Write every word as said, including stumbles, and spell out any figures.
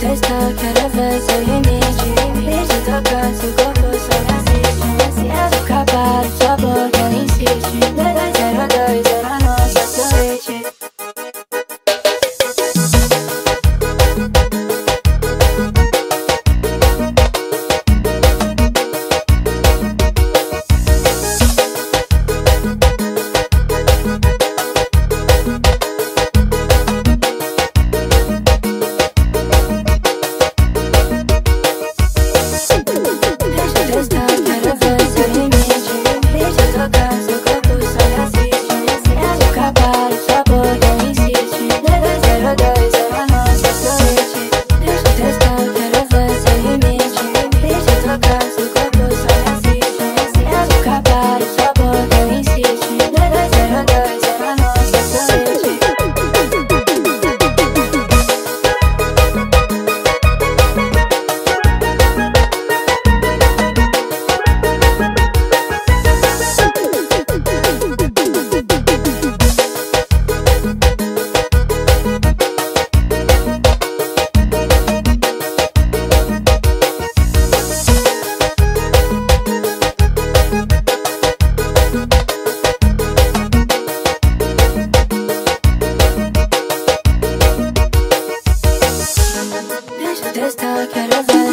testar, quero ver seu limite. Deixa eu tocar, seu corpo só me assiste. Seu cabelo, sua boca, ela insiste. dois zero dois, é a nossa suíte. Testar, quero ver